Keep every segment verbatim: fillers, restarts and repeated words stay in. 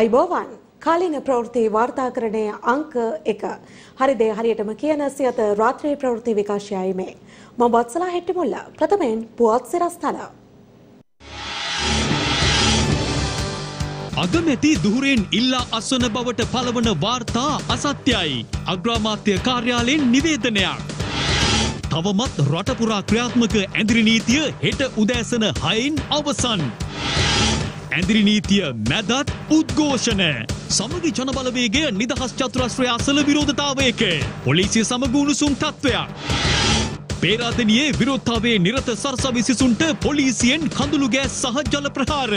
අයිබෝවන් කාලින ප්‍රවෘත්ති වාර්තාකරණයේ අංක එක. හරිද හරියටම කියන සියත රාත්‍රී ප්‍රවෘත්ති විකාශයයි මේ. මම වත්සලා හෙට්ටිමුල්ල ප්‍රථමයෙන් පුවත් සිරස්තල. අගමැති දුහුරෙන් ඉල්ලා අස්වන බවට පළවන වාර්තා අසත්‍යයි. අග්‍රාමාත්‍ය කාර්යාලයෙන් නිවේදනයක්. තවමත් රට පුරා ක්‍රියාත්මක ඇඳිරි නීතිය හෙට උදෑසන හයෙන් අවසන්. ඇඳිරි නීතිය මැදත් උද්ඝෝෂණ. සමගි ජනබලවේගය නිදහස් චතුරස්‍රය අසල විරෝධතාවයක. පොලිසිය සමග උණුසුම් තත්ත්වයක්. පේරාදෙණියේ විරෝධතාවයේ නිරත සරසවි සිසුන්ට පොලිසියෙන් කඳුළු ගෑස් සහ ජල ප්‍රහාර.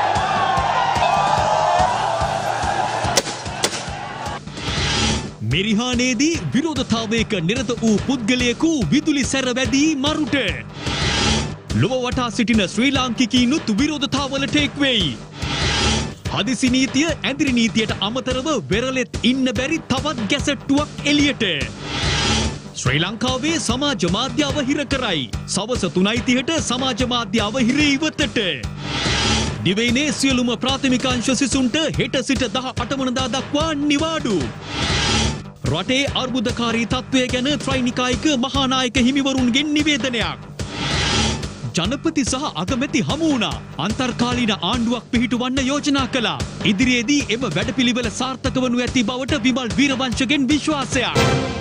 මෙරිහානේදී විරෝධතාවයක නිරත වූ පුද්ගලයෙකු විදුලි සැර වැදී මරුට. ලොව වටා සිටින ශ්‍රී ලාංකිකයිනුත් විරෝධතාවලට එක් වෙයි. හදිසි නීතිය ඇඳිරි නීතියට අමතරව වෙරළෙත් ඉන්න බැරි තවත් ගැසට්ටුවක් එළියට. ශ්‍රී ලංකාවේ සමාජ මාධ්‍ය අවහිර කරයි. සවස තුනයි තිහට සමාජ මාධ්‍ය අවහිර ඉවතට. දිවයිනේ සියලුම ප්‍රාථමික අංශ සිසුන්ට හෙට සිට දහ අට වනදා දක්වා නිවාඩු. රටේ අර්බුදකාරී තත්ත්වය ගැන ත්‍රිනිකායික මහානායක හිමිවරුන්ගෙන් නිවේදනයක්. ජනපති සහ අගමැති හමු වුණා. අන්තර්කාලීන ආණ්ඩුවක් පිහිටුවන්න යෝජනා කළා. ඉදිරියේදී එම වැඩපිළිවෙල සාර්ථක වනු ඇති බවට විමල් වීරවංශගෙන් විශ්වාසයක්.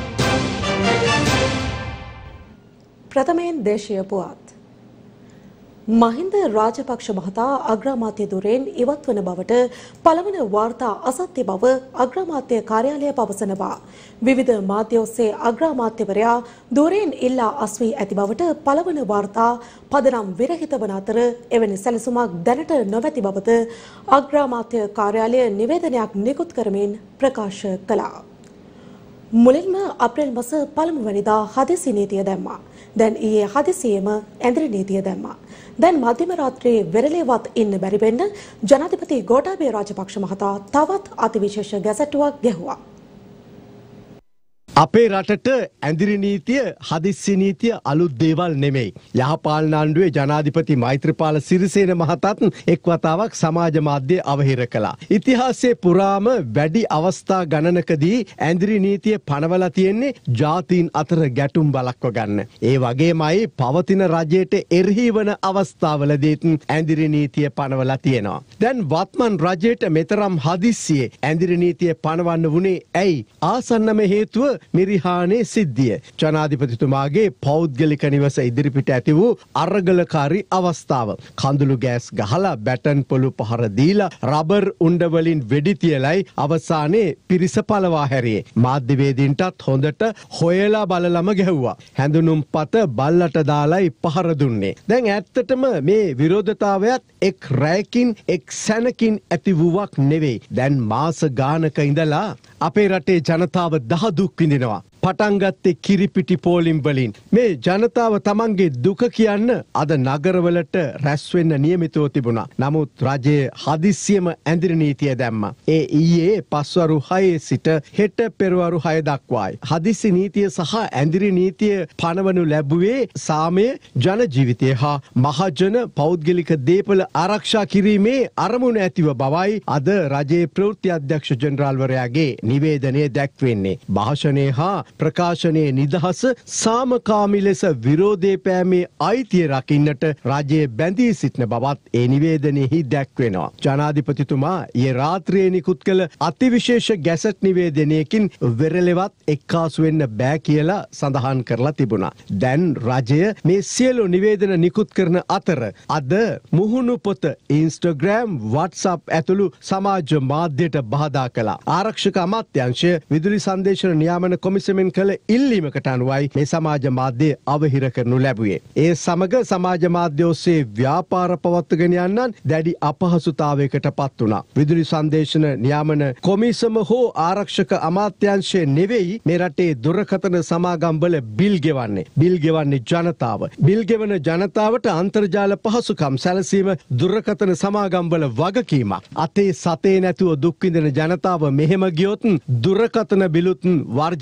ප්‍රථමයෙන් දේශීය පුවත්. මහින්ද රාජපක්ෂ මහතා අග්‍රාමාත්‍ය ධුරයෙන් ඉවත් වන බවට පළවන වාර්තා අසත්‍ය බව අග්‍රාමාත්‍ය කාර්යාලය පවසනවා. විවිධ මාධ්‍ය ඔස්සේ අග්‍රාමාත්‍යවරයා ධුරයෙන් ඉල්ලා අස්වී ඇති බවට පළවන වාර්තා පදනම් විරහිත වන අතර එවැනි සැලසුමක් දැනට නොමැති බවද අග්‍රාමාත්‍ය කාර්යාලය නිවේදනයක් නිකුත් කරමින් ප්‍රකාශ කළා. මුලින්ම අප්‍රේල් මාස පළමුවැනිදා හදිසි නීතිය දැම්මා. දැන් ඊයේ හදිසියෙම ඇඳිරි නීතිය දැම්මා. දැන් මධ්‍යම රාත්‍රියේ වෙරළේවත් ඉන්න බැරි වෙන්න ජනාධිපති ගෝඨාභය රාජපක්ෂ මහතා තවත් අතිවිශේෂ ගැසටුවක් ගැහුවා. අපේ රටට ඇඳිරි නීතිය හදිස්සි නීතිය අලුත් දේවල් නෙමෙයි. යහපාලන ආණ්ඩුවේ ජනාධිපති මෛත්‍රීපාල සිරිසේන මහතාත් එක් වතාවක් සමාජ මාධ්‍ය අවහිර කළා. ඉතිහාසයේ පුරාම වැඩි අවස්ථා ගණනකදී ඇඳිරි නීතිය පනවලා තියෙන්නේ ජාතීන් අතර ගැටුම් බලක්ව ගන්න. ඒ වගේමයි පවතින රජයට එරෙහි වන අවස්ථාවලදීත් ඇඳිරි නීතිය පනවලා තියෙනවා. දැන් වත්මන් රජයට මෙතරම් හදිස්සියේ ඇඳිරි නීතිය පනවන්න වුණේ ඇයි? ආසන්නම හේතුව මිරිහානේ සිද්ධිය. ජනාධිපතිතුමාගේ පෞද්ගලික නිවස ඉදිරිපිට ඇති වූ අරගලකාරී අවස්ථාව. කඳුළු ගෑස් ගහලා බැටන් පොළු පහර දීලා රබර් උණ්ඩ වලින් වෙඩි තියලයි අවසානයේ පිරිස පළවා හැරියේ. මාධ්‍යවේදීන්ටත් හොඳට හොයලා බලලම ගැහුවා. හැඳුනුම්පත බල්ලට දාලයි පහර දුන්නේ. දැන් ඇත්තටම මේ විරෝධතාවයත් එක් රැයකින් එක් සැනකින් ඇති වූවක් නෙවෙයි. දැන් මාස ගානක ඉඳලා අපේ රටේ ජනතාව දහදුක් විඳිනවා. පටන් ගත්තේ කිරිපිටි පෝලිම් වලින්. මේ ජනතාව තමන්ගේ දුක කියන්න අද නගරවලට රැස් වෙන්න නියමිතව තිබුණා. නමුත් රජයේ හදිස්සියම ඇඳිරි නීතිය දැම්මා. ඒ ඊයේ පස්වරු හයේ සිට හෙට පෙරවරු හය දක්වායි. හදිස්සි නීතිය සහ ඇඳිරි නීතිය පනවනු ලැබුවේ සාමය ජන ජීවිතය හා මහජන පෞද්ගලික දේපල ආරක්ෂා කිරීමේ අරමුණ ඇතිව බවයි අද රජයේ ප්‍රවෘත්ති අධ්‍යක්ෂ ජෙනරාල්වරයාගේ නිවේදනයේ දැක්වෙන්නේ. භාෂණය හා ප්‍රකාශනයේ නිදහස සාමකාමී ලෙස විරෝධය පෑමේ අයිතිය රකින්නට රජයේ බැඳී සිටින බවත් ඒ නිවේදනයෙහි දැක්වෙනවා. ජනාධිපතිතුමා ඊයේ රාත්‍රියේ නිකුත් කළ අතිවිශේෂ ගැසට් නිවේදනයකින් වෙරළෙවත් එක්කාසු වෙන්න බෑ කියලා සඳහන් කරලා තිබුණා. දැන් රජය මේ සියලු නිවේදන නිකුත් කරන අතර අද මුහුණු පොත ඉන්ස්ටාග්‍රෑම් WhatsApp ඇතුළු සමාජ මාධ්‍යයට බාධා කළා. ආරක්ෂක අමාත්‍යාංශය විදුලි සංදේශන නියාමන කොමිසමෙන් කළ ඉල්ලීමකට අනුවයි මේ සමාජ මාධ්‍ය අවහිර කරනු ලැබුවේ. ඒ සමග සමාජ මාධ්‍ය ඔස්සේ ව්‍යාපාර පවත්වගෙන යන්නන් දැඩි අපහසුතාවයකට පත් වුණා. විදුලි සංදේශන නියාමන කොමිසම හෝ ආරක්ෂක අමාත්‍යාංශය නෙවෙයි මේ රටේ දුරකථන සමාගම්වල බිල් ගෙවන්නේ. බිල් ගෙවන්නේ ජනතාව. බිල් ගෙවන ජනතාවට අන්තර්ජාල පහසුකම් සැලසීම දුරකථන සමාගම්වල වගකීමක්. අතේ සතේ නැතුව දුක් විඳින ජනතාව මෙහෙම ගියොත් දුරකථන බිලුත් වර්ජනය කර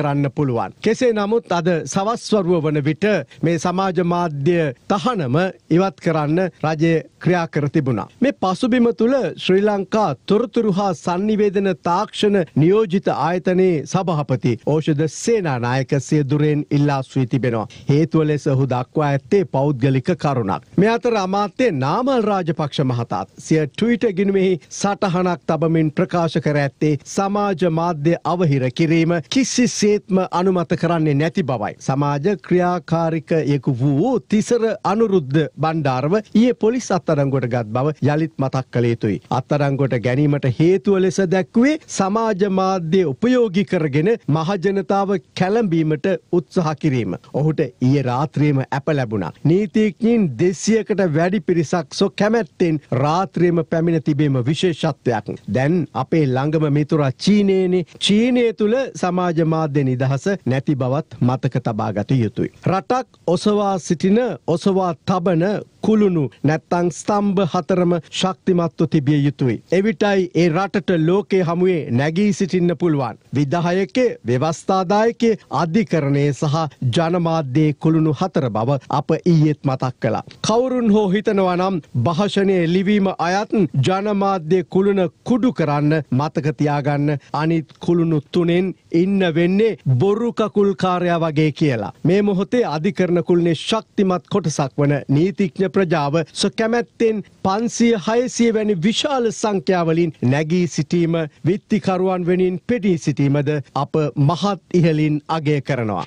කරන්න පුළුවන්. කෙසේ නමුත් අද සවස්වරුව වන විට මේ සමාජ මාධ්‍ය තහනම ඉවත් කරන්න රජය ක්‍රියා කර තිබුණා. මේ පසුබිම තුළ ශ්‍රී ලංකා තොරතුරු හා සංනිවේදන තාක්ෂණ නියෝජිත ආයතනයේ සභාපති ඖෂධ සේනානායක සියදුරෙන් ඉල්ලා සුවී තිබෙනවා. හේතුව ලෙස ඔහු දක්වා ඇත්තේ පෞද්ගලික කරුණක්. මේ අතර අමාත්‍ය නාමල් රාජපක්ෂ මහතාත් සිය ට්විටර් ගිණුමෙහි සටහනක් තබමින් ප්‍රකාශ කර ඇත්තේ සමාජ මාධ්‍ය අවහිර කිරීම කිසිසේත්ම අනුමත කරන්නේ නැති බවයි. සමාජ ක්‍රියාකාරිකයෙකු වූ තිසර අනුරුද්ධ බණ්ඩාරව ඊයේ පොලිස් අත්අඩංගුවට ගත් බව යළිත් මතක් කළ යුතුයි. අත්අඩංගුවට ගැනීමට හේතුව ලෙස දැක්වේ සමාජ මාධ්‍ය උපයෝගී කරගෙන මහජනතාව කැළඹීමට උත්සාහ කිරීම. ඔහුට ඊයේ රාත්‍රියේම අප ලැබුණා. නීතිඥයින් දෙසියකට වැඩි පිරිසක් සො කැමැත්තෙන් රාත්‍රියේම පැමිණ තිබීම විශේෂත්වයක්. දැන් අපේ ළඟම මිතුරා චීනයේනේ. චීනය තුල සමාජ මාධ්‍ය නිදහස නැති බවත් මතක තබා ගත යුතුයි. රටක් ඔසවා සිටින ඔසවා තබන කුළුණු නැත්තං ස්තම්භ හතරම ශක්තිමත්ව තිබිය යුතුයි. එවිටයි ඒ රටට ලෝකයේ හමුවේ නැගී සිටින්න පුළුවන්. විධායකේ, ව්‍යවස්ථාදායකේ, අධිකරණයේ සහ ජනමාධ්‍යයේ කුළුණු හතර බව අප ඊයේත් මතක් කළා. කවුරුන් හෝ හිතනවා නම් භාෂණයේ ලිවීම අයත් ජනමාධ්‍ය කුළුණ කුඩු කරන්න මතක තියාගන්න අනිත් කුළුණු තුනෙන් ඉන්න වෙන්නේ බොරු කකුල්කාරයා වගේ කියලා. මේ මොහොතේ අධිකරණ කුළුණේ ශක්තිමත් කොටසක් වන නීතිඥ ප්‍රජාව සොකැමැත්තෙන් පන්සිය හයසිය වැනි විශාල සංඛ්‍යාවලින් නැගී සිටීම විත්තිකරුවන් වෙනින් පෙඩී සිටීමද අප මහත් ඉහලින් අගය කරනවා.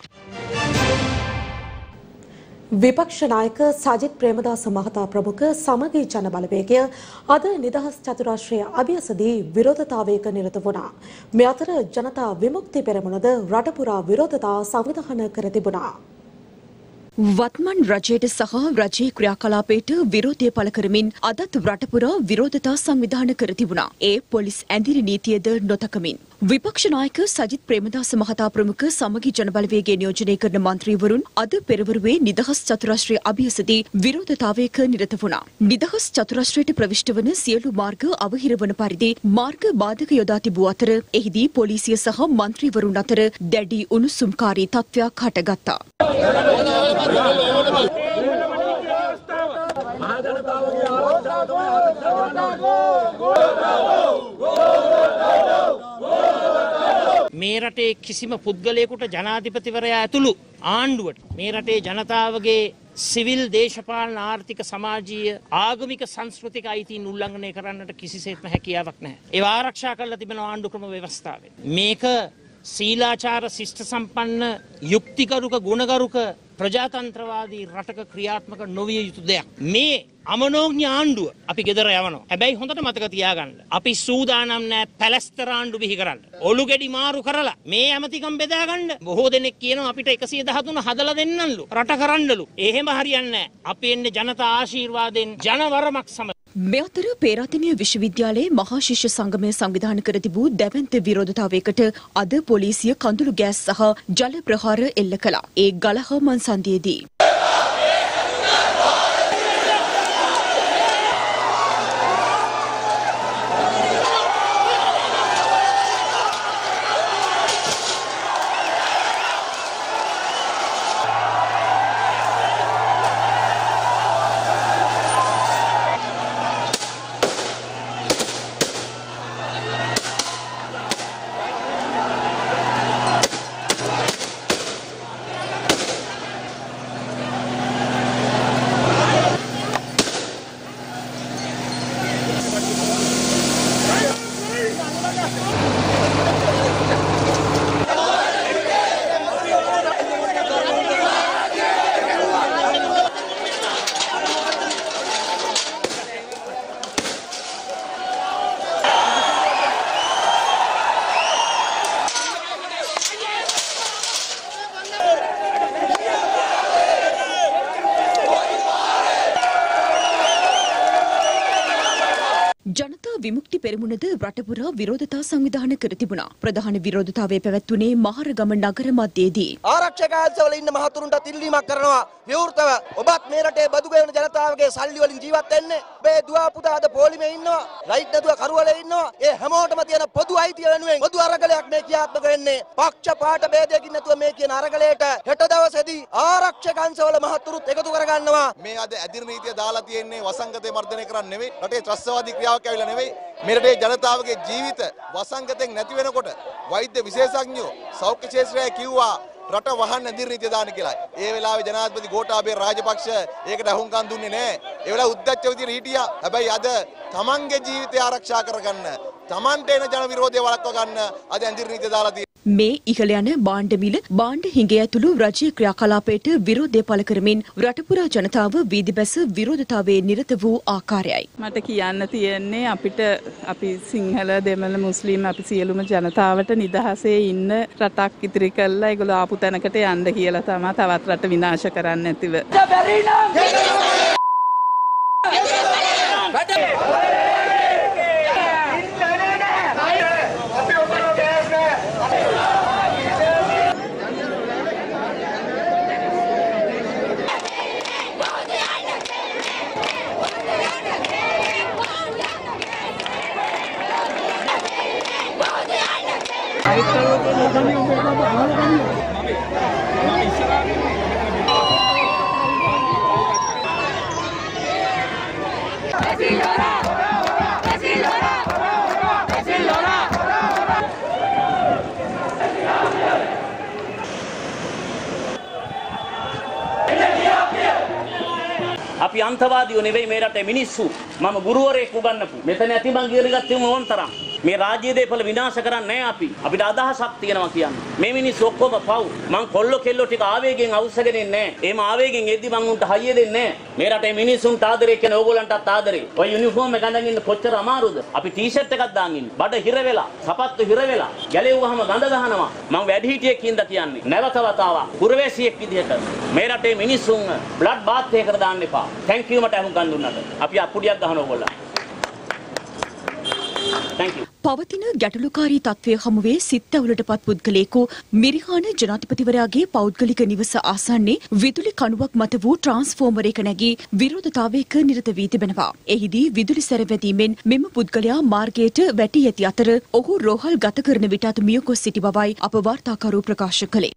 විපක්ෂ නායක සජිත් ප්‍රේමදාස මහතා ප්‍රමුඛ සමගී ජන බලවේගය අද නිදහස් චතුරාශ්‍රය අභියසදී විරෝධතාවයක නිරත වුණා. මේ අතර ජනතා විමුක්ති පෙරමුණද රට පුරා විරෝධතා සංවිධානය කර තිබුණා. වත්මන් රජයට සහ රජයේ ක්‍රියාකලාපයට විරෝධය පළ කරමින් අදත් රටපුරා විරෝධතා සංවිධාන කර තිබුණා. ඒ පොලිස් ඇඳිරි නීතියද නොතකමින්. විපක්ෂ නායක සජිත් ප්‍රේමදාස මහතා ප්‍රමුඛ සමගි ජනබලවේගය නියෝජනය කරන මන්ත්‍රීවරුන් අද පෙරවරුවේ නිදහස් චතුරාශ්‍රය අභියසදී විරෝධතාවයක නිරත වුණා. නිදහස් චතුරාශ්‍රයට ප්‍රවිෂ්ඨ වන සියලු මාර්ග අවහිර වන පරිදි මාර්ග බාධක යොදා තිබූ අතර එහිදී පොලිසිය සහ මන්ත්‍රීවරුන් අතර දැඩි උණුසුම්කාරී තත්ත්වයක් හටගත්තා. මේ රටේ කිසිම පුද්ගලයෙකුට ජනාධිපතිවරයා ඇතුළු ආණ්ඩුවට මේ රටේ ජනතාවගේ සිවිල් දේශපාලන ආර්ථික සමාජීය ආගමික සංස්කෘතික අයිතීන් උල්ලංඝනය කරන්නට කිසිසේත්ම හැකියාවක් නැහැ. ඒවා ආරක්ෂා කරලා තිබෙන ආණ්ඩු ක්‍රම ව්‍යවස්ථාවෙන්. මේක සීලාචාර ශිෂ්ට සම්පන්න යුක්තිකරුක ගුණගරුක ප්‍රජාතන්ත්‍රවාදී රටක ක්‍රියාත්මක නොවිය යුතු දෙයක්. මේ අමනෝඥ ආණ්ඩුව අපි ගෙදර යවනවා. හැබැයි හොඳට මතක තියාගන්න. අපි සූදානම් නැහැ පැලස්තර ආණ්ඩු බිහි කරන්න. ඔලු ගෙඩි මාරු කරලා මේ ඇමතිකම් බෙදා ගන්න. බොහෝ දෙනෙක් කියනවා අපිට එකසිය දහතුන හදලා දෙන්නලු. රට කරන්නලු. එහෙම හරියන්නේ නැහැ. අපි එන්නේ ජනතා ආශිර්වාදයෙන් ජනවරමක් සමග. මේ අතර පේරාදෙණිය විශ්වවිද්‍යාලයේ මහා ශිෂ්‍ය සංගමය සංවිධානය කර තිබූ දැවැන්ත විරෝධතාවයකට අද පොලිසිය කඳුළු ගෑස් සහ ජල ප්‍රහාර එල්ල කළා. ඒ ගලහමන් සන්ධියේදී විමුක්ති පෙරමුණද රටපුරා විරෝධතා සංවිධානය කර තිබුණා. ප්‍රධාන විරෝධතාවය පැවැත්වුණේ මහරගම නගර මධ්‍යයේදී. ආරක්ෂක අංශවල ඉන්න මහතුරුන්ට ඉල්ලීමක් කරනවා විවෘතව ඔබත් මේ රටේ බදු ගෙවන ජනතාවගේ සල්ලි වලින් ජීවත් වෙන්නේ. මේ දුව පුතා අද පොලිමේ ඉන්නවා, ලයිට් නැතුව කරුවලේ ඉන්නවා. ඒ හැමෝටම තියෙන පොදු අයිතිය වෙනුවෙන් පොදු අරගලයක් මේ ක්‍රියාත්මක වෙන්නේ. පක්ෂ පාට ભેදයකින් නැතුව මේ කියන අරගලයට හෙට දවසේදී ආරක්ෂක අංශවල මහතුරුත් එකතු කරගන්නවා. මේ අද ඇදිරි නීතිය දාලා තියෙන්නේ වසංගතේ මර්ධනය කරන්න නෙවෙයි, රටේ ත්‍රස්තවාදී ක්‍රියාවක් ඇවිල්ලා නෙවෙයි. මේ රටේ ජනතාවගේ ජීවිත වසංගතෙන් නැති වෙනකොට වෛද්‍ය විශේෂඥයෝ සෞඛ්‍ය ක්ෂේත්‍රයේ කිව්වා රට වහන්න ඇදිරි නීතිය දාන්න කියලා. ඒ වෙලාවේ ජනාධිපති ගෝඨාභය රාජපක්ෂ ඒකට අහුම්කම් දුන්නේ නැහැ. ඒ වෙලාව උද්දච්ච විදියට හිටියා. හැබැයි අද තමන්ගේ ජීවිතය ආරක්ෂා කරගන්න, තමන්ට එන ජන විරෝධය වළක්ව ගන්න අද ඇදිරි නීතිය දාලා තියෙනවා. මේ ඉහළ යන භාණ්ඩ මිල භාණ්ඩ හිඟය ඇතුළු රජයේ ක්‍රියාකලාපයට විරෝධය පළ කරමින් රටපුරා ජනතාව වීදි බැස විරෝධතාවයේ නිරත වූ ආකාරයයි. මට කියන්න තියෙන්නේ අපිට අපි සිංහල දෙමළ මුස්ලිම් අපි සියලුම ජනතාවට නිදහසේ ඉන්න රටක් ඉදිරි කළා ඒගොල්ලෝ ආපු තැනකට යන්න කියලා තමයි තවත් රට විනාශ කරන්න නැතිව. අපි අන්තවාදීෝ නෙවෙයි මේ රටේ මිනිස්සු. මම ගුරුවරයෙක් උගන්වපු. මෙතන ඇති මං ගියරිගත්තේ ඕන තරම්. මේ රාජ්‍ය දේපල විනාශ කරන්නේ නැහැ අපි. අපිට අදහසක් තියෙනවා කියන්නේ. මේ මිනිස්සු ඔක්කොම පව්. මං කොල්ල කෙල්ල ටික ආවේගෙන් අවශ්‍යගෙන එන්නේ නැහැ. එහෙම ආවේගෙන් එද්දි මං උන්ට හයිය දෙන්නේ නැහැ. මේ රටේ මිනිස්සුන්ට ආදරේ කියන ඕගොල්ලන්ටත් ආදරේ. ඔය යුනිෆෝම් එක අඳගෙන ඉන්න කොච්චර අමාරුද? අපි ටී-ෂර්ට් එකක් දාන් ඉන්නේ. බඩ හිර වෙලා, සපත්තු හිර වෙලා, ගැලෙව්වහම ගඳ ගහනවා. මං වැඩිහිටියෙක් හින්දා කියන්නේ. නැවත වතාවක් පුරවැසියෙක් විදිහට මේ රටේ මිනිස්සුන් බ්ලඩ් බාත් එකකට දාන්න එපා. thank you මට අහුන් ගන්න දුන්නට. අපි අප්පුඩියක් ගහන ඕගොල්ලන්. thank you. පවතින ගැටලුකාරී තත්ත්වය හමුවේ සිත්තවුලටපත් පුද්ගලයෙකු මිරිහාන ජනාධිපතිවරයාගේ පෞද්ගලික නිවස ආසන්නයේ විදුලි කණුවක් මත වූ ට්‍රාන්ස්ෆෝමරයක නැගී විරෝධතාවයක නිරත වී තිබෙනවා. එහිදී විදුලි සැරවැදීමෙන් මෙම පුද්ගලයා මාර්ගයට වැටී ඇති අතර ඔහු රෝහල් ගත කරන විටත් මිය ගොස් සිටි බවයි අප වාර්තාකරු ප්‍රකාශ කළේ.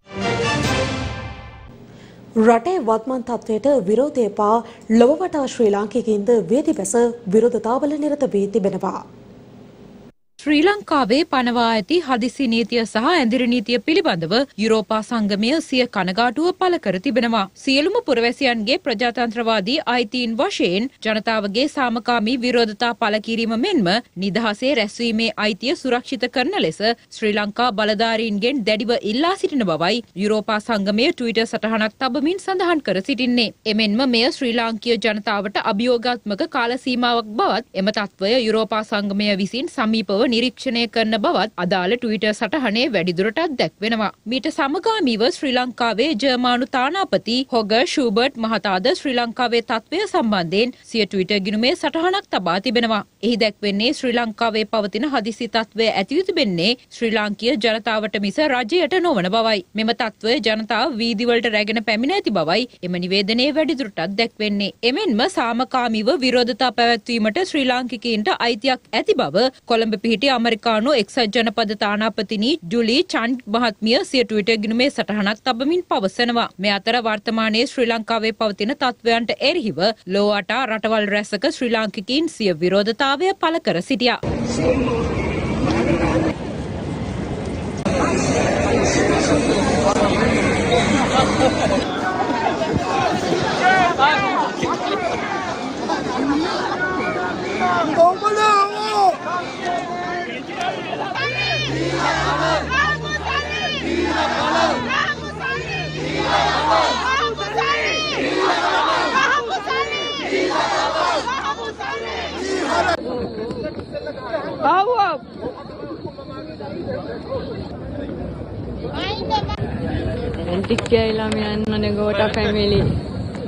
රටේ වත්මන් තත්ත්වයට විරෝධය පා ලොව වටා ශ්‍රී ලාංකිකයින්ද වේදි බැස විරෝධතාවල නිරත වී තිබෙනවා. ශ්‍රී ලංකාවේ පනවා ඇති හදිසි නීතිය සහ ඇඳිරි නීතිය පිළිබඳව යුරෝපා සංගමය සිය කනගාටුව පළ කර තිබෙනවා. සියලුම පුරවැසියන්ගේ ප්‍රජාතන්ත්‍රවාදී අයිතීන් වශයෙන් ජනතාවගේ සාමකාමී විරෝධතා පළ කිරීම මෙන්ම නිදහසේ රැස්වීමේ අයිතිය සුරක්ෂිත කරන ලෙස ශ්‍රී ලංකා බලධාරීන්ගෙන් දැඩිව ඉල්ලා සිටින බවයි යුරෝපා සංගමය ට්විටර් සටහනක් තබමින් සඳහන් කර සිටින්නේ. එමෙන්ම මෙය ශ්‍රී ලාංකීය ජනතාවට අභියෝගාත්මක කාල සීමාවක් බවත් එම තත්ත්වය යුරෝපා සංගමය විසින් සමීපව නිරීක්ෂණය කරන බවත් අදාළ ට්විටර් සටහනේ වැඩිදුරටත් දැක්වෙනවා. මීට සමගාමීව ශ්‍රී ලංකාවේ ජර්මානු තානාපති හොගර් ෂූබර්ට් මහතාද ශ්‍රී ලංකාවේ තත්ත්වය සම්බන්ධයෙන් සිය ට්විටර් ගිණුමේ සටහනක් තබා තිබෙනවා. එහි දැක්වෙන්නේ ශ්‍රී ලංකාවේ පවතින හදිසි තත්ත්වය ඇතිව තිබෙන්නේ ශ්‍රී ලාංකීය ජනතාවට මිස රජයට නොවන බවයි. මෙම තත්ත්වය ජනතාව වීදිවලට රැගෙන පැමිණ ඇති බවයි එම නිවේදනයේ වැඩිදුරටත් දැක්වෙන්නේ. එමෙන්ම සාමකාමීව විරෝධතා පැවැත්වීමට ශ්‍රී ලාංකිකයින්ට අයිතියක් ඇති බව කොළඹ පිහිටි අමරිකානු එක්සත් ජනපද තානාපතිනි ජුලි චන්ඩ් මහත්මිය සිය ට්විටර් ගිණුමේ සටහනක් තබමින් පවසනවා. මේ අතර වර්තමානයේ ශ්‍රී ලංකාවේ පවතින තත්ත්වයන්ට එරෙහිව ලෝ වටා රටවල් රැසක ශ්‍රී ලාංකිකයින් සිය විරෝධතාවය පළ කර සිටියා. Antikyala miyanna negota family.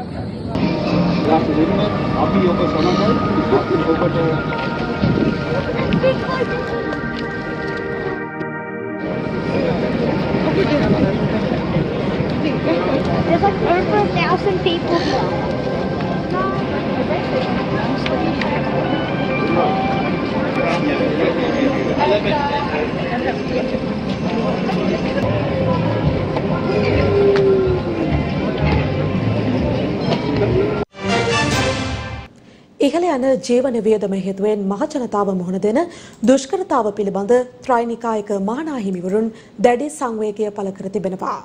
අපි ඔබ සමගයි ඔබට There's like over a thousand people here. ඉහළ යන ජීවන වියදම හේතුවෙන් මහජනතාව මුහුණ දෙන දුෂ්කරතාව පිළිබඳ ත්‍රෛනිකායක මහානාහිමිවරුන් දැඩි සංවේගය පළ කර තිබෙනවා.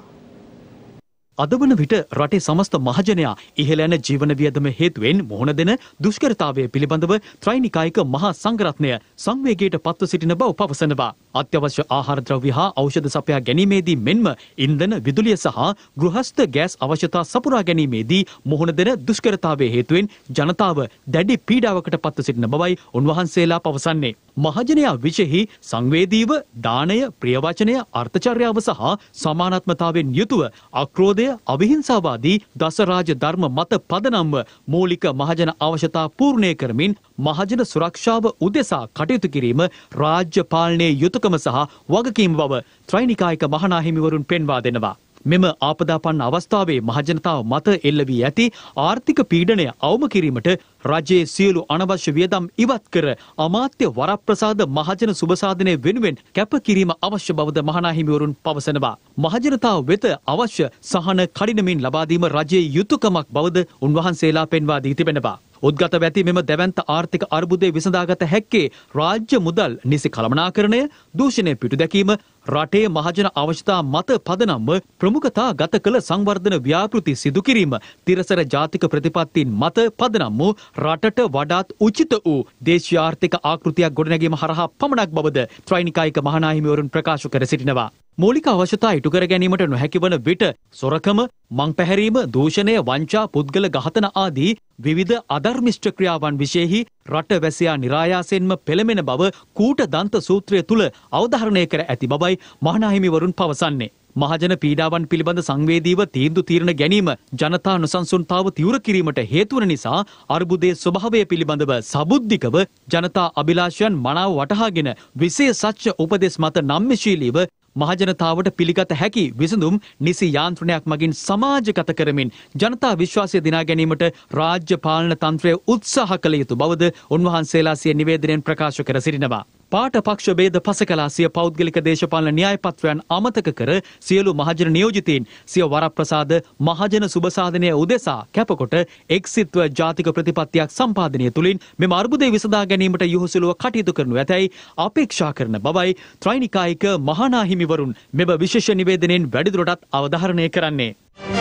අද වන විට රටේ සමස්ත මහජනයා ඉහළ යන ජීවන වියදම හේතුවෙන් මුහුණ දෙන දුෂ්කරතාවය පිළිබඳව ත්‍රෛනිකායක මහා සංඝරත්නය සංවේගයට පත්ව සිටින බව පවසනවා. අත්‍යවශ්‍ය ආහාර ද්‍රව්‍ය හා ඖෂධ සපයා ගැනීමේදී මෙන්ම ඉන්ධන විදුලිය සහ ගෘහස්ත ගෑස් අවශ්‍යතා සපුරා ගැනීමේදී මුහුණ දෙන දුෂ්කරතාවය හේතුවෙන් ජනතාව දැඩි පීඩාවකට පත්ව සිටින බවයි උන්වහන්සේලා පවසන්නේ. මහජනයා විශේෂෙහි සංවේදීව දානය, ප්‍රියවචනය, අර්ථචර්යාව සහ සමානාත්මතාවෙන් යුතුව අක්‍රෝධය, අවිහිංසාවාදී දසරාජ ධර්ම මත පදනම්ව මූලික මහජන අවශ්‍යතා පූර්ණය කරමින් මහජන සුරක්ෂාව උදෙසා කටයුතු කිරීම රාජ්‍ය පාලනයේ යුතුයකම සහ වගකීම බව ත්‍රෛනිකායක මහානාහිමිවරුන් පෙන්වා දෙනවා. මෙම ආපදාපන්න අවස්ථාවේ මහජනතාව මත එල්ල වී ඇති ආර්ථික පීඩනය අවම කිරීමට රජයේ සියලු අනවශ්‍ය වියදම් ඉවත් කර අමාත්‍ය වරප්‍රසාද මහජන සුබසාධනය වෙනුවෙන් කැපකිරීම අවශ්‍ය බවද මහානාහිමිවරුන් පවසනවා. මහජනතාව වෙත අවශ්‍ය සහන කඩිනමින් ලබා දීම රජයේ යුතුයකමක් බවද උන්වහන්සේලා පෙන්වා දී තිබෙනවා. උද්ගත ඇති මෙම දැවැන්ත ආර්ථික අර්බුදය විසඳාගත හැක්කේ රාජ්‍ය මුදල් නිසි කළමනාකරණය, දූෂණය පිටු දැකීම, රටේ මහජන අවශ්‍යතා මත පදනම්ව ප්‍රමුඛතා ගත කළ සංවර්ධන ව්‍යාපෘති සිදු කිරීම, තිරසර ජාතික ප්‍රතිපත්තීන් මත පදනම් වූ රටට වඩාත් උචිත වූ දේශීය ආර්ථික ආකෘතියක් ගොඩනැගීම හරහා පමණක් බවද ත්‍රෛනිකායික මහානාහිමිවරුන් ප්‍රකාශ කර සිටිනවා. මූලික අවශ්‍යතා ඉටු කර ගැනීමට නොහැකි වන විට සොරකම, මං පැහැරීම, දූෂණය, වංචා, පුද්ගල ඝාතන ආදී විවිධ අධර්මිෂ්ඨ ක්‍රියාවන් විශේෂෙහි රට වැසියා නිරායාසයෙන්ම පෙළමෙන බව කූට දන්ත සූත්‍රය තුල අවධාරණය කර ඇති බවයි මහානාහිමිවරුන් පවසන්නේ. මහජන පීඩාවන් පිළිබඳ සංවේදීව තීන්දුව తీරන ගැනීම ජනතා නොසන්සුන්තාව තීව්‍ර කිරීමට හේතු වන නිසා අර්බුදයේ ස්වභාවය පිළිබඳව සබුද්ධිකව ජනතා අභිලාෂයන් මනාව වටහාගෙන විශේෂ උපදෙස් මත නම්‍යශීලීව මහජනතාවට පිළිගත හැකි විසඳුම් නිසි යාන්ත්‍රණයක් මගින් සමාජගත කරමින් ජනතා විශ්වාසය දිනා ගැනීමට රාජ්‍ය පාලන තන්ත්‍රය උත්සාහ කළ යුතු බවද උන්වහන්සේලා සිය නිවේදනයෙන් ප්‍රකාශ කර සිටිනවා. පාට පක්ෂ ભેද පසකලා සිය පෞද්ගලික දේශපාලන න්‍යාය පත්‍රයන් අමතක කර සියලු මහජන නියෝජිතයින් සිය වරප්‍රසාද මහජන සුබසාධනය උදෙසා කැපකොට එක්සිත්ව ජාතික ප්‍රතිපත්තියක් සම්පාදනය තුළින් මෙම අර්බුදය විසඳා ගැනීමට යොහුසුලුව කටයුතු කරනු ඇතැයි අපේක්ෂා කරන බවයි ත්‍රෛනිකායික මහානාහිමිවරුන් මෙම විශේෂ නිවේදනයෙන් වැඩිදුරටත් අවධාරණය කරන්නේ.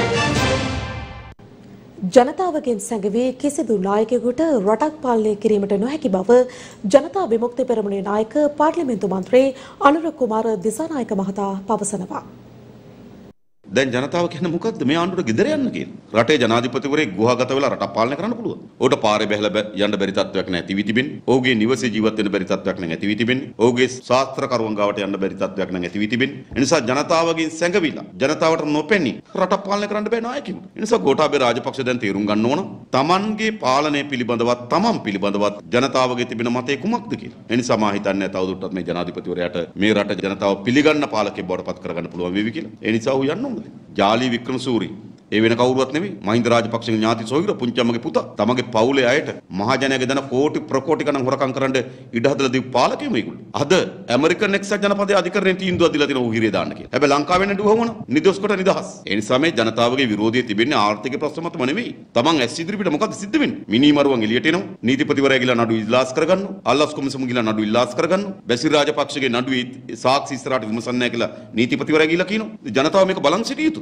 ජනතාවගෙන් සැඟවී කිසිදු නායකයෙකුට රටක් පාලනය කිරීමට නොහැකි බව ජනතා විමුක්ති පෙරමුණේ නායක පාර්ලිමේන්තු මන්ත්‍රී අනුර කුමාර දිසානායක මහතා පවසනවා. දැන් ජනතාව කියන්නේ මොකද්ද මේ ආණ්ඩුවට ගෙදර යන්න කියලා. රටේ ජනාධිපතිවරයෙක් ගුහාගත වෙලා රටක් පාලනය කරන්න පුළුවන්. ඔහුට පාරේ බැහැලා යන්න බැරි තත්වයක් නැති වී තිබෙන්නේ. ඔහුගේ නිවසේ ජීවත් වෙන්න බැරි තත්වයක් නැති වී තිබෙන්නේ. ඔහුගේ ශාස්ත්‍රකරුවන් ගාවට යන්න බැරි තත්වයක් නැති වී තිබෙන්නේ. ඒ නිසා ජනතාවගෙන් සැඟවිලා ජනතාවට නොපෙනී රටක් පාලනය කරන්න බෑ නායකයෙකුට. ඒ නිසා ගෝඨාභය රාජපක්ෂ දැන් තීරුම් ගන්න ඕන තමන්ගේ පාලනය පිළිබඳවත් තමන් පිළිබඳවත් ජනතාවගේ තිබෙන මතය කුමක්ද කියලා. ඒ නිසා මා හිතන්නේ තවදුරටත් මේ ජනාධිපතිවරයාට මේ රට ජනතාව පිළිගන්න පාලකයෙක් බවට පත් කරගන්න පුළුවන් වේවි කියලා. ඒ නිසා ඔහු යන්න ඕනේ. ජාලි වික්‍රමසූරි ඒ වෙන කවුරුවත් නෙමෙයි මහින්ද රාජපක්ෂගේ ඥාති සොයුර පුංචම්මගේ පුතා තමගේ පවුලේ අයට මහජනයාගේ දන කෝටි ප්‍රකෝටි ගණන් හොරකම් කරන්න ඉඩ හදලා දීපු පාලකයෝ මේගොල්ලෝ. අද ඇමරිකන් එක්සත් ජනපදයේ අධිකරණයෙන් තීන්දුවක් දීලා තියෙනවා උහිරිය දාන්න කියලා. හැබැයි ලංකාවේ නඩුව වුණා නිදොස් කොට නිදහස්. ඒ නිසා මේ ජනතාවගේ විරෝධය තිබෙන්නේ ආර්ථික ප්‍රශ්න මතම නෙමෙයි. තමන් ඇස් ඉදිරිපිට මොකද්ද සිද්ධ වෙන්නේ? මිනිමරුවන් එළියට එනවා. නීතිපතිවරයා ගිහලා නඩුව ඉල්ලාස් කරගන්නවා. අල්ලස් කොමිසම ගිහලා නඩුව ඉල්ලාස් කරගන්නවා. බැසිල් රාජපක්ෂගේ නඩුවේ සාක්ෂි ඉස්සරහට විමසන්නේ නැහැ කියලා නීතිපතිවරයා ගිහලා කියනවා. ජනතාව මේක බලන් සිටිය යුතුයි.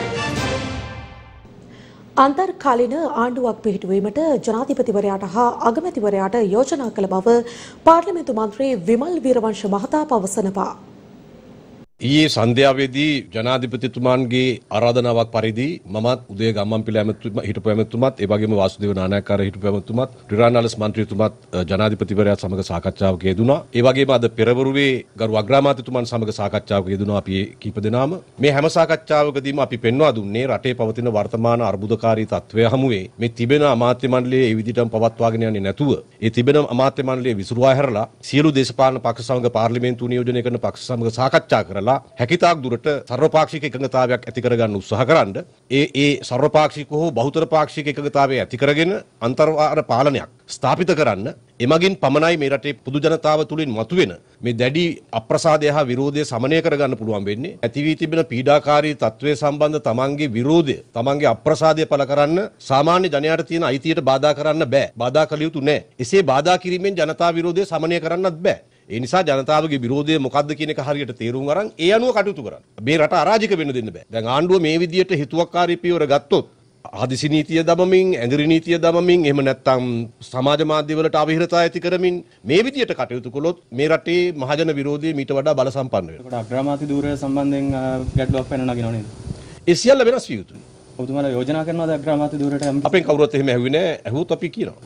අන්තර්කාලීන ආණ්ඩුවක් පිහිටුවීමට ජනාධිපතිවරයාට හා අගමැතිවරයාට යෝජනා කළ බව පාර්ලිමේන්තු මන්ත්‍රී විමල් වීරවංශ මහතා පවසනවා. ඊයේ සන්ධ්‍යාවේදී ජනාධිපතිතුමාන්ගේ ආරාධනාවක් පරිදි මමත් උදේ ගම්මන්පිල ඇමතුමා හිටපු ඇමතුමාත් ඒ වගේම වාසුදේව නානායක්කාර හිටපු ඇමතුමාත් ත්‍රිරාණාලස් මන්ත්‍රීතුමාත් ජනාධිපතිවරයාත් සමග සාකච්ඡාවක යෙදුණා. ඒ වගේම අද පෙරවරුවේ ගරු අග්‍රාමාත්‍යතුමන් සමග සාකච්ඡාවක යෙදුණා අපි කීප දෙනාම. මේ හැම සාකච්ඡාවකදීම අපි පෙන්වා දුන්නේ රටේ පවතින වර්තමාන අර්බුදකාරී තත්ත්වය හමුවේ මේ තිබෙන අමාත්‍ය මණ්ඩලයේ ඒ විදිහටම පවත්වාගෙන යන්නේ නැතුව ඒ තිබෙන අමාත්‍ය මණ්ඩලයේ විසිරුවා හැරලා සියලු දේශපාලන පක්ෂ සමග පාර්ලිමේන්තුව නියෝජනය කරන පක්ෂ සමග සාකච්ඡා කරලා හැකිතාක් දුරට සර්වපාක්ෂික එකඟතාවයක් ඇති කරගන්න උත්සාහ කරන්න ඒ ඒ සර්වපාක්ෂික හෝ බහුතර පාක්ෂික එකඟතාවය ඇති කරගෙන අන්තර්වාර පාලනයක් ස්ථාපිත කරන්න එමගින් පමණයි මේ රටේ පොදු ජනතාව තුළින් මතුවෙන මේ දැඩි අප්‍රසාදය හා විරෝධය සමනය කරගන්න පුළුවන් වෙන්නේ. ඇති වී තිබෙන පීඩාකාරී තත්ත්වයේ සම්බන්ධ තමන්ගේ විරෝධය තමන්ගේ අප්‍රසාදය පළ කරන්න සාමාන්‍ය ජනයාට තියෙන අයිතියට බාධා කරන්න බෑ. බාධා කළ යුතු නෑ. එසේ බාධා කිරීමෙන් ජනතා විරෝධය සමනය කරන්නත් බෑ. ඒ නිසා ජනතාවගේ විරෝධය මොකක්ද කියන එක හරියට තේරුම් අරන් ඒ අනුව කටයුතු කරන්න. මේ රට අරාජික වෙන්න දෙන්න බෑ. දැන් ආණ්ඩුව මේ විදියට හිතුවක්කාරී පියවර ගත්තොත් හදිසි නීතිය දමමින්, ඇඟිලි නීතිය දමමින්, එහෙම නැත්නම් සමාජ මාධ්‍යවලට අවහිරතා ඇති කරමින් මේ විදියට කටයුතු කළොත් මේ රටේ මහජන විරෝධය මීට වඩා බල සම්පන්න වෙනවා. ඒකට අග්‍රාමාත්‍ය ධූරය සම්බන්ධයෙන් ගැටලුවක් පැන නගිනව නේද? ඒ සියල්ල වෙනස් විය යුතුයි. ඔබතුමාලා යෝජනා කරනවාද අග්‍රාමාත්‍ය ධූරයට යන්න? අපෙන් කවුරුත් එහෙම ඇහුවේ නෑ. ඇහුවොත් අපි කියනවා.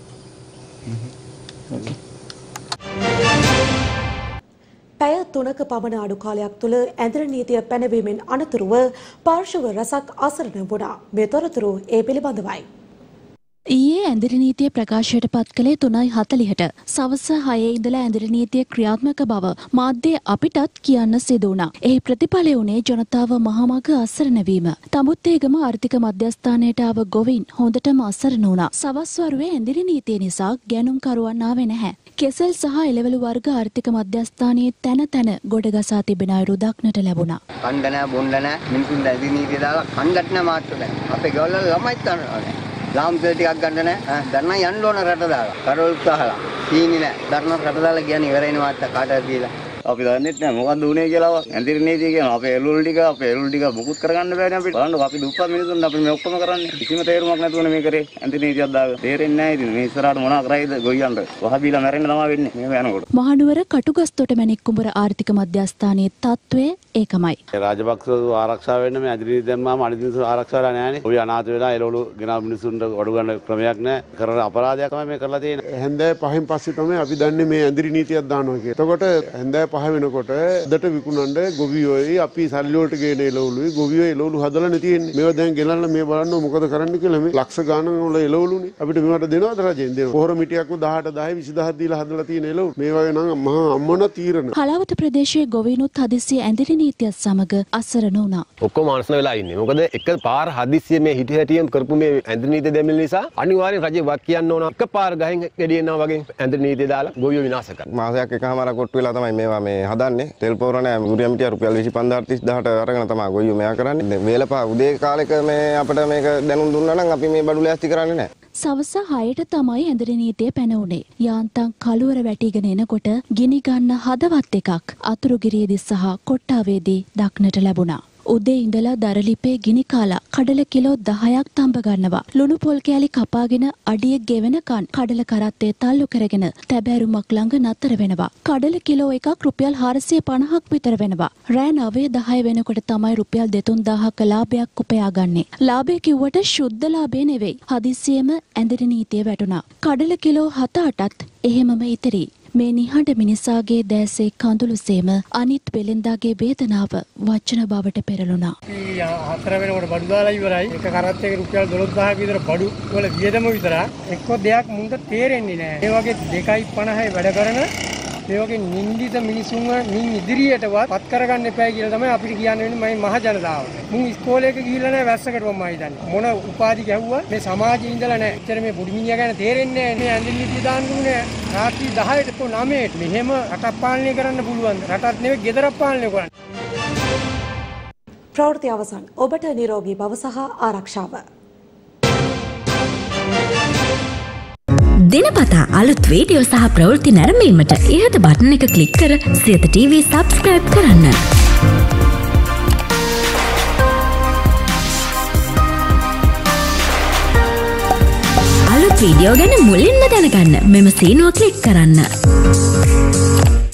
පැය තුනක පමණ අඩු කාලයක් තුළ ඇඳිරි නීතිය පැනවීමෙන් අනතුරුව පාර්ශව රැසක් අසරණ වුණා. මේ තොරතුරු ඒ පිළිබඳවයි. ඊයේ ඇඳිරි නීතිය ප්‍රකාශයට පත් කළේ තුනයි හතළිහට. සවස හයේ ඉඳලා ඇඳිරි නීතිය ක්‍රියාත්මක බව මාධ්‍ය අපිටත් කියන්න සිදු වුණා. එහි ප්‍රතිඵලය වුණේ ජනතාව මහමග අසරණ වීම. තමුත්තේගම ආර්ථික මධ්‍යස්ථානයට ආව ගොවීන් හොඳටම අසරණ වුණා. සවස් වරුවේ ඇඳිරි නීතිය නිසා ගැනුම්කරුවන් ආවේ නැහැ. කෙසෙල් සහ එළවලු වර්ග ආර්ථික මධ්‍යස්ථානයේ තැන තැන ගොඩගසා තිබෙන අයුරු දක්නට ලැබුණා. කණ්ඩ නැහැ බොණ්ඩ නැහැ මිනිසුන් ඇඳිරි නීතිය දාලා කණ්ඩත් නැහැ මාත්‍ර නැහැ. අපේ ගෙවල් වල ළමයිත් නැහැ. ලාම්සෙල් ටිකක් ගන්න නැහැ. දැන් නම් යන්න ඕන රට දාලා. කරවල උත්සාහලා. සීනි නැහැ. ධර්ම රට දාලා කියන්නේ ඉවරයින මාත් කාටද කියලා. අපි දන්නේ නැහැ මොකද්ද උනේ කියලා. ඇඳිරි නීතිය කියන අපේ එළුල් ටික අපේ එළුල් ටික මුකුත් කරගන්න බෑනේ අපිට. බලන්නකො අපි දුප්පත් මිනිසුන් අපි මේ ඔක්කොම කරන්නේ. කිසිම තේරුමක් නැතුවනේ මේ කරේ. ඇඳිරි නීතියක් දාගෙන. තේරෙන්නේ නැහැ ඉතින්. මේ ඉස්සරහට මොනවා කරයිද ගොයියන්ට. වහ බීලා මැරෙන්න තමයි වෙන්නේ. මේව යනකොට. මහනුවර කටුගස්තොට මැණික් කුඹර ආර්ථික මධ්‍යස්ථානයේ තත්ත්වය ඒකමයි. රාජපක්ෂ ආරක්ෂා වෙන්න මේ ඇඳිරි නීතිය දැම්මාම අනිත් මිනිස්සු ආරක්ෂා වෙලා නැහැනේ. ඔය අනාථ වෙලා එළවලු ගෙනා මිනිසුන්ට අඩු ගන්න ක්‍රමයක් නැහැ. කරන අපරාධයක් තමයි මේ කරලා තියෙන්නේ. හැන්දෑ පහෙන් පස්සේ තමයි අපි දන්නේ මේ ඇඳිරි නීතියක් දානවා කියලා. එතකොට හැන්දෑ පහ වෙනකොට දට විකුණන්න ගොවියෝයි අපි සල්ලි වලට ගේන එළවලුයි ගොවියෝ එළවලු හදලා නේ තියෙන්නේ. මේවා දැන් ගෙනල්ලා මේ බලන්න මොකද කරන්න කියලා මේ ලක්ෂ ගණන් වල එළවලුනේ. අපිට මේවට දෙනවද රජෙන් දෙනවා. පොහොර මිටියක්ම දහඅට දහය විසිදහක් දීලා හදලා තියෙන එළවලු. මේ වගේ නම් මහා අම්මන තීරණ. හලාවත ප්‍රදේශයේ ගොවීනුත් හදිසියේ ඇඳිරි නීතියත් සමග අසරණ වුණා. ඔක්කොම අනසන වෙලා ඉන්නේ. මොකද එක පාර හදිස්සියේ මේ හිටි හැටියෙන් කරපු මේ ඇඳිරි නීතිය දැමීම නිසා අනිවාර්යෙන් රජේ වක් කියන්න ඕන. එක පාර ගහෙන් ගෙඩියනවා වගේ ඇඳිරි නීතිය දාලා ගොවියෝ විනාශ කරනවා. මාසයක් එකමාරක් කොට්ටු වෙලා තමයි මේවා මේ හදන්නේ. තෙල් පොර නැහැ. යුරියා මිටිය රුපියල් විසි පන්දාහක් තිස් දහට අරගෙන තමයි ගොයියෝ මෙයා කරන්නේ. වේලපා උදේ කාලෙක මේ අපිට මේක දැනුම් දුන්නා නම් අපි මේ බඩු ලෑස්ති කරන්නේ නැහැ. සවස හයට තමයි ඇඳිරි නීතිය පැනවුනේ. යාන්තම් කළුවර වැටිගෙන එනකොට ගිනි ගන්න හදවත් එකක් අතුරුගිරියේදී සහ කොට්ටාවේදී දක්නට ලැබුණා. උදේ ඉඳලා දරලිපේ ගිනි කාලා කඩල කිලෝ දහයක් තඹ ගන්නවා. ලුණු පොල් කෑලි කපාගෙන අඩිය ගෙවෙනකන් කඩල කරත්තේ තල්ලු කරගෙන තැබෑරුමක් ළඟ නතර වෙනවා. කඩල කිලෝ එකක් රුපියල් හාරසිය පනහක් විතර වෙනවා. රෑ නවය දහය වෙනකොට තමයි රුපියල් දෙතුන් දාහක ලාභයක් උපයාගන්නේ. ලාභය කිව්වට ශුද්ධ ලාභය නෙවෙයි. හදිස්සියෙම ඇඳිරි නීතිය වැටුණා. කඩල කිලෝ හත අටත් එහෙමම ඉතිරි. මේ නිහඬ මිනිසාගේ දැසේ කඳුළුසේම අනිත් වෙලෙන්දාගේ වේදනාව වචන බවට පෙරළුණා. හතර වෙනකොට බඩු දාලා ඉවරයි. එක කරත්තයක රුපියල් දොළොස් දහයක් විතර බඩු වල වියදම විතරයි. එක්ක දෙයක් මුන්ට තේරෙන්නේ නැහැ. මේ වගේ දෙකයි පනහයි වැඩ කරන මේ වගේ නින්දිත මිනිසුන්ව මින් ඉදිරියටවත් පත් කරගන්න එපා කියලා තමයි අපිට කියන්න වෙන්නේ මේ මහ ජනතාවට. මුන් ඉස්කෝලේක ගිහිල්ලා නැහැ වැස්සකටම මම හිතන්නේ. මොන උපාධි ගැහුවා මේ සමාජයේ ඉඳලා නැහැ. එච්චර මේ පොඩි මිනිහා ගැන තේරෙන්නේ නැහැ. මේ ඇඳිලි නීතිය දාන්න දුන්නේ රාත්‍රී දහයට කො නවයට. මෙහෙම රටක් පාලනය කරන්න පුළුවන්. රටක් නෙවෙයි ගෙදරක් පාලනය කරන්න. ප්‍රවෘත්ති අවසන්. ඔබට නිරෝගී බව සහ ආරක්ෂාව. දිනපතා අලුත් වීඩියෝ සහ ප්‍රවෘත්ති නැරඹීමට ඉහත බටන් එක ක්ලික් කර සියත ටීවී සබ්ස්ක්‍රයිබ් කරන්න. අලුත් වීඩියෝ ගැන මුලින්ම දැනගන්න මෙම සීනුව ක්ලික් කරන්න.